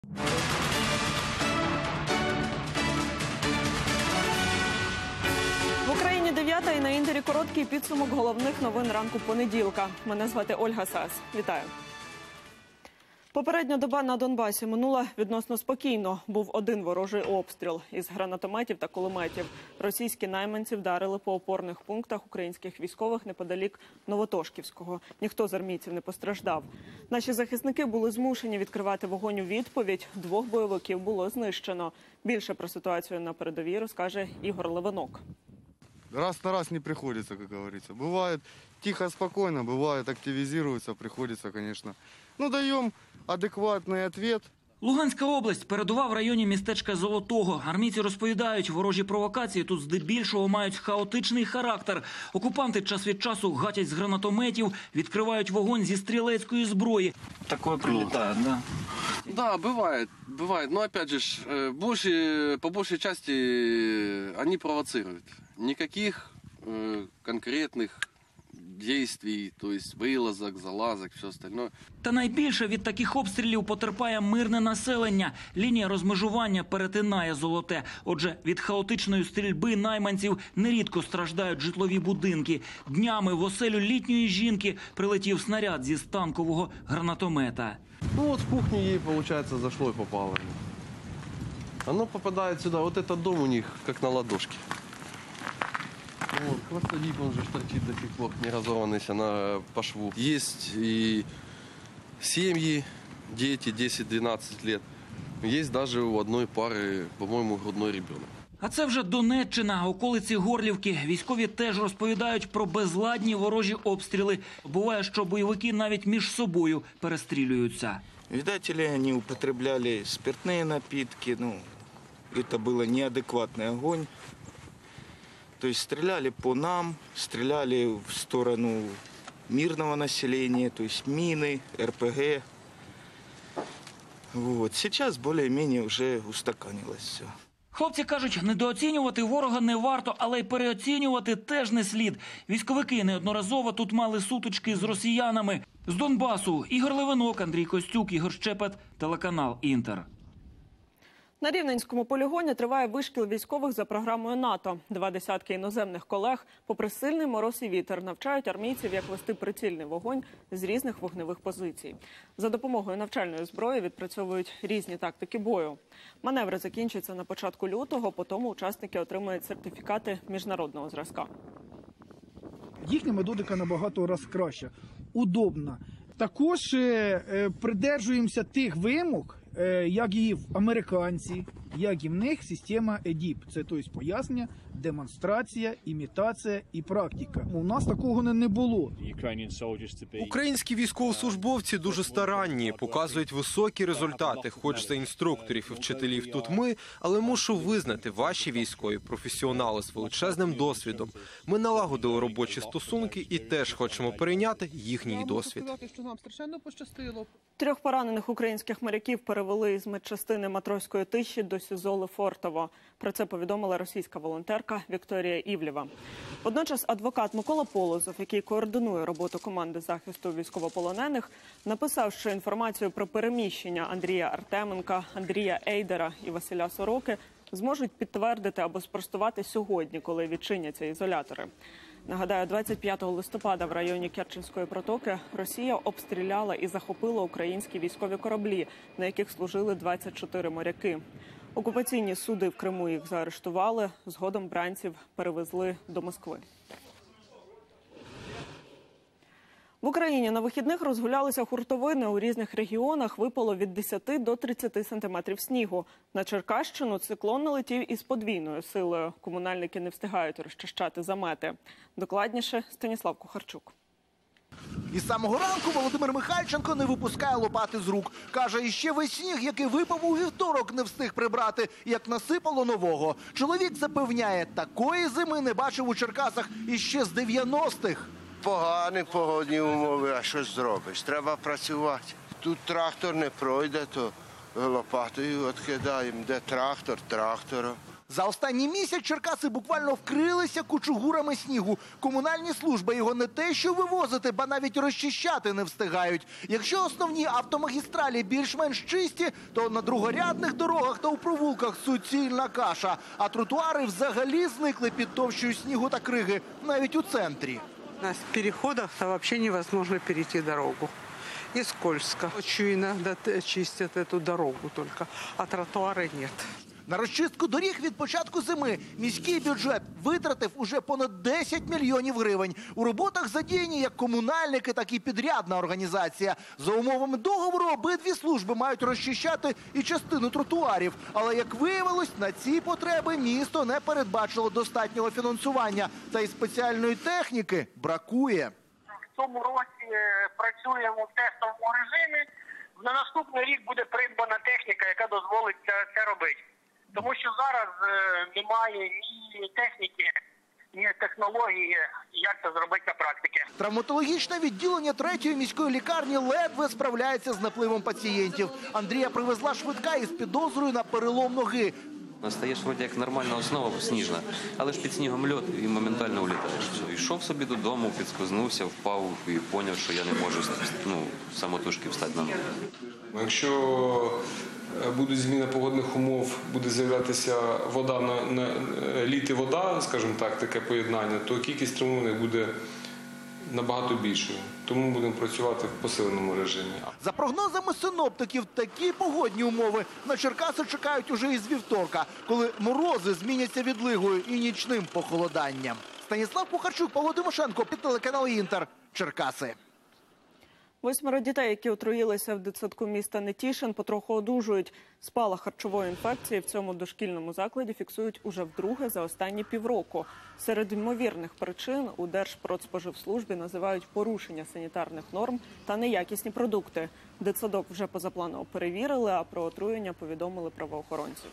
В Україні 9-та і на Інтері короткий підсумок головних новин ранку понеділка. Мене звати Ольга Сас. Вітаю. Попередня доба на Донбасі минула відносно спокійно. Був один ворожий обстріл із гранатометів та кулеметів. Російські найманці вдарили по опорних пунктах українських військових неподалік Новотошківського. Ніхто з армійців не постраждав. Наші захисники були змушені відкривати вогонь у відповідь. 2 бойовиків було знищено. Більше про ситуацію на передовій розкаже Ігор Левинок. Раз на раз не приходится, как говорится. Бывает тихо, спокойно, бывает активизируется, приходится, конечно. Ну, даем адекватный ответ. Луганська область, передова в районі містечка Золотого. Армійці розповідають, ворожі провокації тут здебільшого мають хаотичний характер. Окупанти час від часу гатять з гранатометів, відкривають вогонь зі стрілецької зброї. Такое прилетает, да? Да, бывает. Но опять же, по большей части они провоцируют. Никаких конкретных действий, то есть вилазок, залазок, все остальное. Та найбільше від таких обстрілів потерпає мирне населення. Лінія розмежування перетинає Золоте. Отже, від хаотичної стрільби найманців нерідко страждають житлові будинки. Днями в оселю літньої жінки прилетів снаряд зі станкового гранатомета. Ну вот с кухни ей, получается, зашло и попало. Оно попадает сюда. Вот этот дом у них как на ладошке. Вот, хвостовик, он же торчит до сих пор, не разорванный по шву. Есть и семьи, дети 10-12 лет. Есть даже у одной пары, по-моему, грудной ребенок. А це вже Донеччина, околиці Горлівки. Військові теж розповідають про безладні ворожі обстріли. Буває, що бойовики навіть між собою перестрілюються. Видать, они употребляли спиртные напитки, это был неадекватный огонь. То есть стреляли по нам, стреляли в сторону мирного населения, то есть мины, РПГ. Вот. Сейчас более-менее уже устаканилось все. Хлопці кажуть, недооцінювати ворога не варто, але й переоцінювати теж не слід. Військовики неодноразово тут мали сутички з росіянами. З Донбасу Ігор Левинок, Андрій Костюк, Ігор Щепет, телеканал «Інтер». На Рівненському полігоні триває вишкіл військових за програмою НАТО. 20 іноземних колег, попри сильний мороз і вітер, навчають армійців, як вести прицільний вогонь з різних вогневих позицій. За допомогою навчальної зброї відпрацьовують різні тактики бою. Маневри закінчаться на початку лютого, потім учасники отримають сертифікати міжнародного зразка. Їхня методика набагато раз краща, удобна. Також придержуємося тих вимог, як і в американці, як і в них система ЕДІП. Це тобто пояснення, демонстрація, імітація і практика. У нас такого не було. Українські військовослужбовці дуже старанні, показують високі результати. Хоч за інструкторів і вчителів тут ми, але мушу визнати, ваші військові професіонали з величезним досвідом. Ми налагодили робочі стосунки і теж хочемо перейняти їхній досвід. 3 поранених українських моряків перевели з медчастини Матросської тиші до СІЗО Лефортово. Про це повідомила російська волонтерка Вікторія Івлєва. Водночас адвокат Микола Полозов, який координує роботу команди захисту військовополонених, написав, що інформацію про переміщення Андрія Артеменка, Андрія Ейдера і Василя Сороки зможуть підтвердити або спростувати сьогодні, коли відчиняться ізолятори. Нагадаю, 25 листопада в районі Керченської протоки Росія обстріляла і захопила українські військові кораблі, на яких служили 24 моряки. Окупаційні суди в Криму їх заарештували, згодом бранців перевезли до Москви. В Україні на вихідних розгулялися хуртовини. У різних регіонах випало від 10 до 30 сантиметрів снігу. На Черкащину циклон налетів із подвійною силою. Комунальники не встигають розчищати замети. Докладніше Станіслав Кухарчук. Із самого ранку Володимир Михальченко не випускає лопати з рук. Каже, іще весь сніг, який випав у вівторок, не встиг прибрати, як насипало нового. Чоловік запевняє, такої зими не бачив у Черкасах іще з 90-х. Погані погодні умови, а що зробиш? Треба працювати. Тут трактор не пройде, то лопатою відкидаємо. Де трактор – трактором. За останній місяць Черкаси буквально вкрилися кучугурами снігу. Комунальні служби його не те що вивозити, ба навіть розчищати не встигають. Якщо основні автомагістралі більш-менш чисті, то на другорядних дорогах та у провулках суцільна каша. А тротуари взагалі зникли під товщою снігу та криги, навіть у центрі. На переходах вообще невозможно перейти дорогу. И скользко. Очень иногда чистят эту дорогу только, а тротуара нет. На розчистку доріг від початку зими міський бюджет витратив уже понад 10 мільйонів гривень. У роботах задіяні як комунальники, так і підрядна організація. За умовами договору обидві служби мають розчищати і частину тротуарів. Але, як виявилось, на ці потреби місто не передбачило достатнього фінансування. Та й спеціальної техніки бракує. В цьому році працюємо в тестовому режимі. На наступний рік буде придбана техніка, яка дозволить це робити. Тому що зараз немає ні техніки, ні технології, як це зробити на практиці. Травматологічне відділення 3-ї міської лікарні ледве справляється з напливом пацієнтів. Андрія привезла швидка із підозрою на перелом ноги. Стаєш вроді як нормальна основа сніжна, але ж під снігом льод і моментально улітаєш. Йшов собі додому, підскознувся, впав і зрозумів, що я не можу самотужки встати на ноги. Якщо будуть зміни погодних умов, буде з'являтися вода, літи вода, скажімо так, таке поєднання, то кількість травмованих буде набагато більшою. Тому будемо працювати в посиленому режимі. За прогнозами синоптиків, такі погодні умови на Черкаси чекають уже із вівторка, коли морози зміняться відлигою і нічним похолоданням. Станіслав Кухарчук, Павло Тимошенко, під телеканал «Інтер», Черкаси. 8 дітей, які отруїлися в дитсадку міста Нетішин, потроху одужують. Спалах харчової інфекції в цьому дошкільному закладі фіксують уже вдруге за останні півроку. Серед ймовірних причин у Держпродспоживслужбі називають порушення санітарних норм та неякісні продукти. Дитсадок вже позапланово перевірили, а про отруєння повідомили правоохоронців.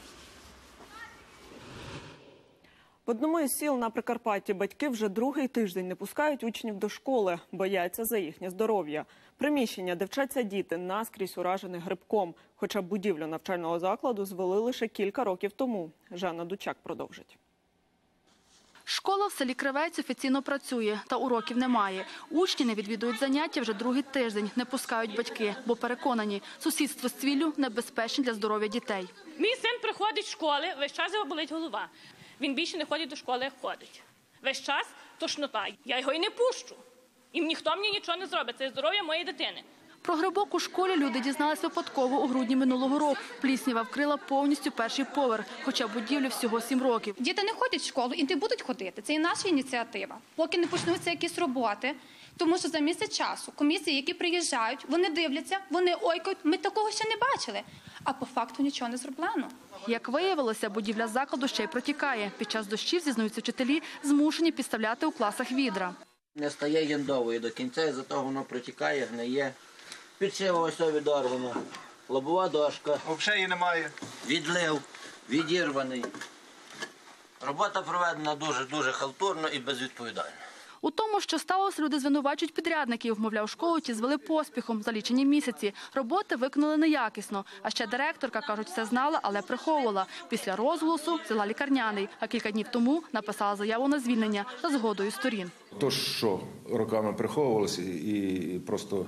В одному із сіл на Прикарпатті батьки вже другий тиждень не пускають учнів до школи, бояться за їхнє здоров'я. Приміщення, де вчаться діти, наскрізь уражене грибком, хоча будівлю навчального закладу звели лише кілька років тому. Жанна Дучак продовжить. Школа в селі Кривець офіційно працює, та уроків немає. Учні не відвідують заняття вже другий тиждень, не пускають батьки, бо переконані, сусідство з цвіллю небезпечне для здоров'я дітей. Мій син приходить з школи, весь час його болить голова. Він більше не ходить до школи, як ходить. Весь час тошнота. Я його і не пущу. І ніхто мені нічого не зробить. Це здоров'я моєї дитини. Про грибок у школі люди дізналися випадково у грудні минулого року. Пліснява вкрила повністю перший поверх, хоча будівлі всього 7 років. Діти не ходять в школу і не будуть ходити. Це і наша ініціатива. Поки не почнуться якісь роботи, тому що за місяць часу комісії, які приїжджають, вони дивляться, вони ойкають. Ми такого ще не бачили. А по факту нічого не зроблено. Як виявилося, будівля закладу ще й протікає. Під час дощів, зізнаються вчителі, змушені підставляти у класах відра. Не стає яндовою до кінця, і за того воно протікає, гниє. Підшива ось відорвано, лобова дошка. Взагалі її немає. Відлив, відірваний. Робота проведена дуже халтурно і безвідповідально. У тому, що сталося, люди звинувачують підрядників. Мовляв, школу ті звели поспіхом за лічені місяці. Роботи виконали неякісно. А ще директорка, кажуть, все знала, але приховувала. Після розголосу взяла лікарняний, а кілька днів тому написала заяву на звільнення за згодою сторін. То, що роками приховувалося і просто,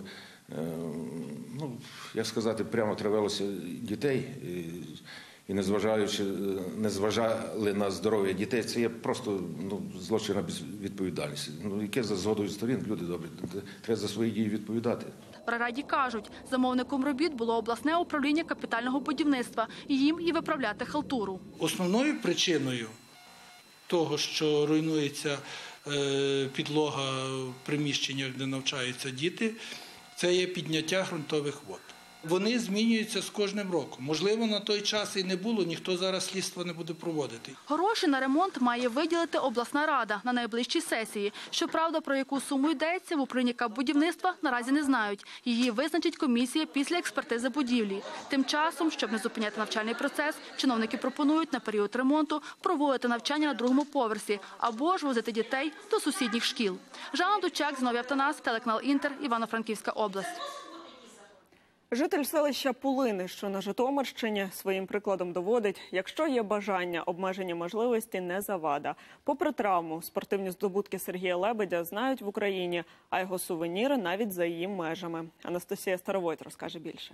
як сказати, прямо травилося дітей, і не зважали на здоров'я дітей, це є просто злочинна безвідповідальність. Яке за згодою сторін, люди добрі, треба за свої дії відповідати. В райраді кажуть, замовником робіт було обласне управління капітального будівництва, і їм і виправляти халтуру. Основною причиною того, що руйнується підлога приміщення, де навчаються діти, це є підняття ґрунтових вод. Вони змінюються з кожним роком. Можливо, на той час і не було, ніхто зараз слідство не буде проводити. Гроші на ремонт має виділити обласна рада на найближчій сесії. Щоправда, про яку суму йдеться, в управлінні будівництва наразі не знають. Її визначить комісія після експертизи будівлі. Тим часом, щоб не зупиняти навчальний процес, чиновники пропонують на період ремонту проводити навчання на другому поверсі або ж возити дітей до сусідніх шкіл. Жанна Дучак, Зіновій Автонас, телеканал «Інтер», Івано-Франківська область. Житель селища Пулини, що на Житомирщині, своїм прикладом доводить, якщо є бажання, обмежені можливості не завада. Попри травму, спортивні здобутки Сергія Лебедя знають в Україні, а його сувеніри навіть за її межами. Анастасія Старовойт розкаже більше.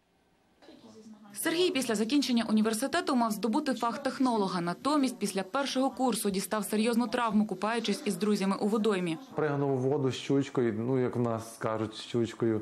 Сергій після закінчення університету мав здобути фах технолога. Натомість після першого курсу дістав серйозну травму, купаючись із друзями у водоймі. Пригнув у воду з щучкою, як в нас кажуть, з щучкою,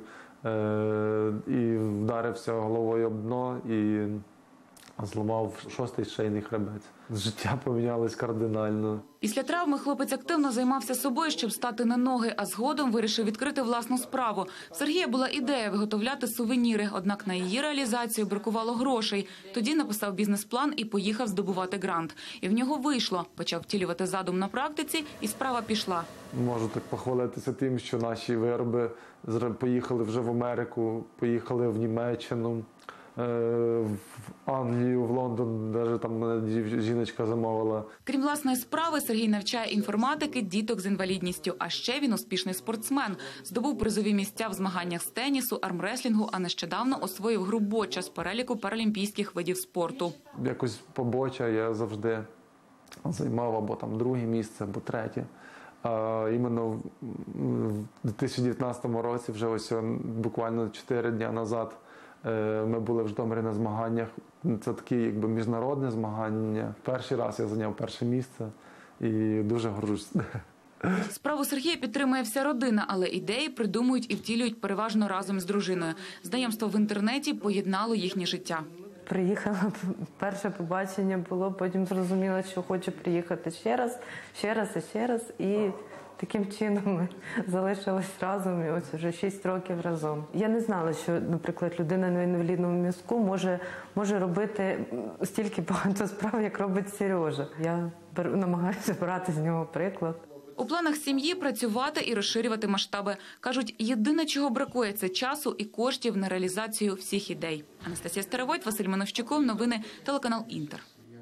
і вдарився головою об дно і зламав 6-й шийний хребець. Життя помінялось кардинально. Після травми хлопець активно займався собою, щоб стати на ноги, а згодом вирішив відкрити власну справу. В Сергія була ідея виготовляти сувеніри, однак на її реалізацію бракувало грошей. Тоді написав бізнес-план і поїхав здобувати грант. І в нього вийшло. Почав втілювати задум на практиці, і справа пішла. Можу так похвалитися тим, що наші вироби поїхали вже в Америку, поїхали в Німеччину, в Англію, в Лондон, навіть там мене жіночка замовила. Крім власної справи, Сергій навчає інформатики діток з інвалідністю. А ще він успішний спортсмен. Здобув призові місця в змаганнях з тенісу, армреслінгу, а нещодавно освоїв гру боча з переліку паралімпійських видів спорту. Якось по боча я завжди займав або там друге місце, або третє. А іменно в 2019 році, вже ось буквально 4 дні назад, ми були в Житомирі на змаганнях. Це такі міжнародне змагання. Перший раз я зайняв перше місце і дуже горжусь. Справу Сергія підтримує вся родина, але ідеї придумують і втілюють переважно разом з дружиною. Знайомство в інтернеті поєднало їхнє життя. Приїхала, перше побачення було, потім зрозуміла, що хочу приїхати ще раз. І таким чином ми залишились разом, і ось вже 6 років разом. Я не знала, що, наприклад, людина на інвалідному візку може робити стільки багато справ, як робить Сережа. Я намагаюся брати з нього приклад. У планах сім'ї працювати і розширювати масштаби. Кажуть, єдине, чого бракує – це часу і коштів на реалізацію всіх ідей. Анастасія Старовойт, Василь Мановщиков, новини, телеканал «Інтер».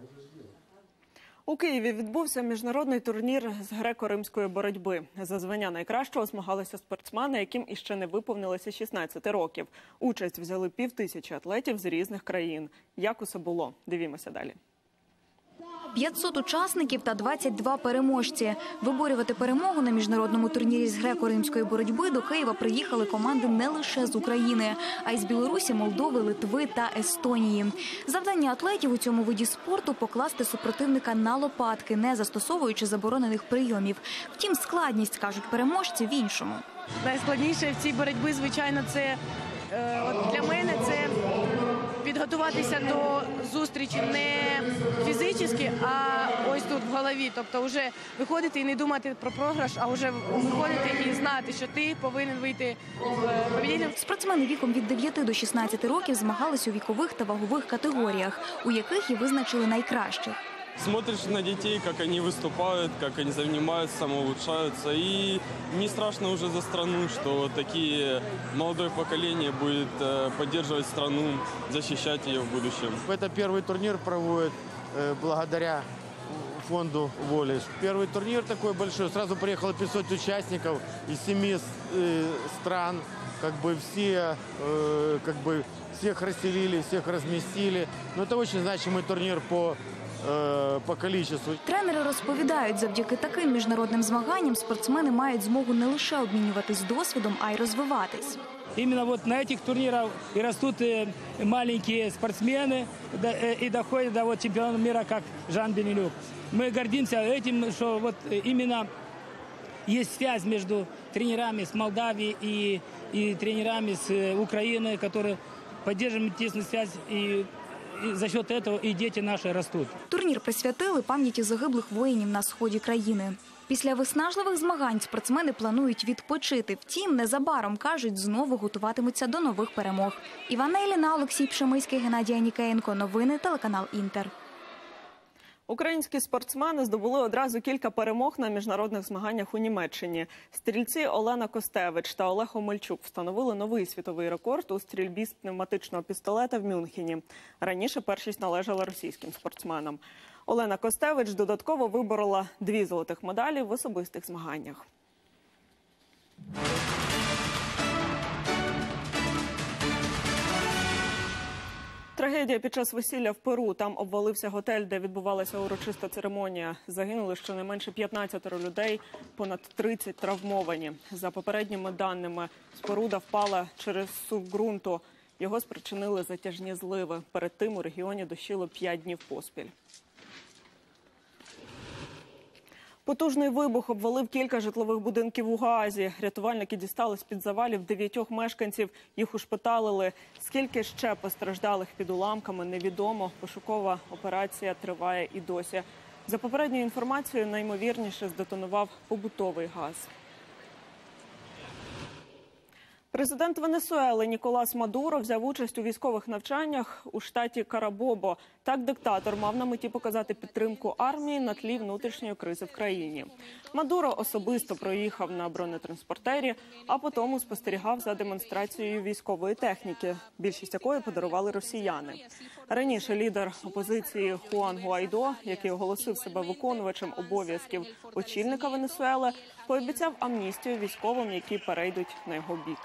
У Києві відбувся міжнародний турнір з греко-римської боротьби. За звання найкращого змагалися спортсмени, яким іще не виповнилося 16 років. Участь взяли 5000 атлетів з різних країн. Як усе було? Дивімося далі. 500 учасників та 22 переможці. Виборювати перемогу на міжнародному турнірі з греко-римської боротьби до Києва приїхали команди не лише з України, а й з Білорусі, Молдови, Литви та Естонії. Завдання атлетів у цьому виді спорту – покласти супротивника на лопатки, не застосовуючи заборонених прийомів. Втім, складність, кажуть переможці, в іншому. Найскладніше в цій боротьбі, звичайно, це для мене це підготуватися до зустрічі не фізично, а ось тут в голові. Тобто вже виходити і не думати про програш, а вже виходити і знати, що ти повинен вийти победителем. Спортсмени віком від 9 до 16 років змагались у вікових та вагових категоріях, у яких і визначили найкращих. Смотришь на детей, как они выступают, как они занимаются, самоулучшаются. И не страшно уже за страну, что такие молодое поколение будет поддерживать страну, защищать ее в будущем. Это первый турнир проводят благодаря фонду «Воля». Первый турнир такой большой. Сразу приехало 500 участников из 7 стран. Всех расселили, всех разместили. Но это очень значимый турнир по количеству. Тренери розповідають, завдяки таким міжнародним змаганням спортсмени мають змогу не лише обмінюватись досвідом, а й розвиватись. Именно вот на этих турнирах и растут маленькие спортсмены и доходят до чемпиона мира, как Жан Бенилюк. Мы гордимся этим, что вот именно есть связь между тренерами с Молдавии и тренерами с Украины, которые поддерживают тесную связь и за счет этого і діти наші ростуть. Турнір присвятили пам'яті загиблих воїнів на сході країни. Після виснажливих змагань спортсмени планують відпочити. Втім, незабаром, кажуть, знову готуватимуться до нових перемог. Івана Іліна, Олексій Пшемиський, Геннадій Анікеєнко. Новини, телеканал «Інтер». Українські спортсмени здобули одразу кілька перемог на міжнародних змаганнях у Німеччині. Стрільці Олена Костевич та Олег Омельчук встановили новий світовий рекорд у стрільбі з пневматичного пістолета в Мюнхені. Раніше першість належала російським спортсменам. Олена Костевич додатково виборола 2 золотих медалі в особистих змаганнях. Трагедія під час весілля в Перу. Там обвалився готель, де відбувалася урочиста церемонія. Загинули щонайменше 15 людей, понад 30 травмовані. За попередніми даними, споруда впала через сув ґрунту. Його спричинили затяжні зливи. Перед тим у регіоні дощило 5 днів поспіль. Потужний вибух обвалив кілька житлових будинків у Гаазі. Рятувальники дістали з-під завалів 9 мешканців. Їх ушпиталили. Скільки ще постраждалих під уламками, невідомо. Пошукова операція триває і досі. За попередньою інформацією, найімовірніше здетонував побутовий газ. Президент Венесуели Ніколас Мадуро взяв участь у військових навчаннях у штаті Карабобо. Так диктатор мав на меті показати підтримку армії на тлі внутрішньої кризи в країні. Мадуро особисто проїхав на бронетранспортері, а потім спостерігав за демонстрацією військової техніки, більшість якої подарували росіяни. Раніше лідер опозиції Хуан Гуайдо, який оголосив себе виконувачем обов'язків очільника Венесуели, пообіцяв амністію військовим, які перейдуть на його бік.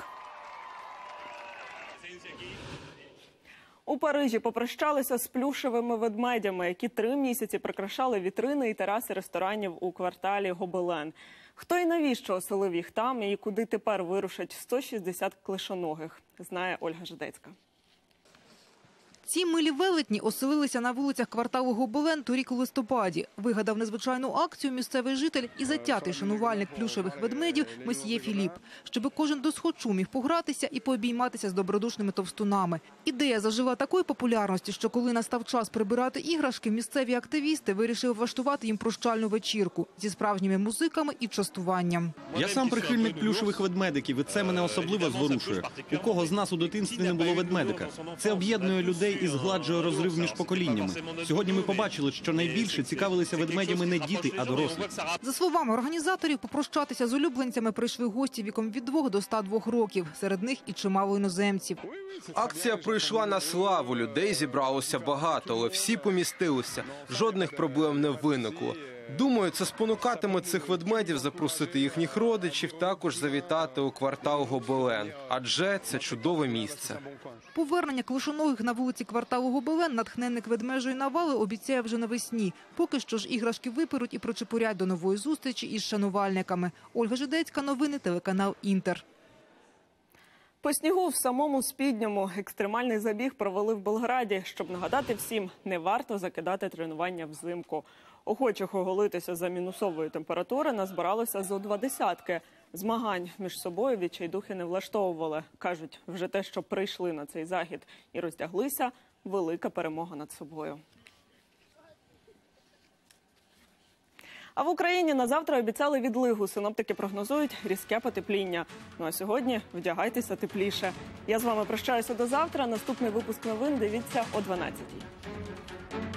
У Парижі попрощалися з плюшевими ведмедями, які 3 місяці прикрашали вітрини і тераси ресторанів у кварталі Гобелен. Хто і навіщо оселив їх там і куди тепер вирушать 160 клишоногих, знає Ольга Жидецька. Ці милі велетні оселилися на вулицях кварталу Гобелен торік у листопаді. Вигадав незвичайну акцію місцевий житель і затятий шанувальник плюшевих ведмедів месьє Філіп, щоб кожен досхочу міг погратися і пообійматися з добродушними товстунами. Ідея зажила такої популярності, що коли настав час прибирати іграшки, місцеві активісти вирішили влаштувати їм прощальну вечірку зі справжніми музиками і частуванням. Я сам прихильник плюшевих ведмедиків, і це мене особливо зворушує. У кого з нас у дитинстві не було ведмедика? Це об'єднує людей і згладжує розрив між поколіннями. Сьогодні ми побачили, що найбільше цікавилися ведмедями не діти, а дорослі. За словами організаторів, попрощатися з улюбленцями прийшли гості віком від 2 до 102 років. Серед них і чимало іноземців. Акція пройшла на славу. Людей зібралося багато, але всі помістилися. Жодних проблем не виникло. Думаю, це спонукатиме цих ведмедів запросити їхніх родичів, також завітати у квартал Гобелен. Адже це чудове місце. Повернення клишоногих на вулиці кварталу Гобелен натхненник ведмежої навали обіцяє вже навесні. Поки що ж іграшки виперуть і причепурять до нової зустрічі із шанувальниками. Ольга Жидецька, новини, телеканал «Інтер». По снігу в самому Спідньому екстремальний забіг провели в Белграді. Щоб нагадати всім, не варто закидати тренування взимку. Охочих оголитися за мінусової температури назбиралося зо 20. Змагань між собою відчайдухи не влаштовували. Кажуть, вже те, що прийшли на цей захід і роздяглися – велика перемога над собою. А в Україні на завтра обіцяли відлигу. Синоптики прогнозують різке потепління. Ну а сьогодні вдягайтеся тепліше. Я з вами прощаюся до завтра. Наступний випуск новин дивіться о 12-й.